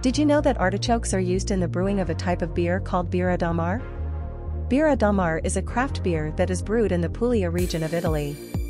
Did you know that artichokes are used in the brewing of a type of beer called Birradamare? Birradamare is a craft beer that is brewed in the Puglia region of Italy.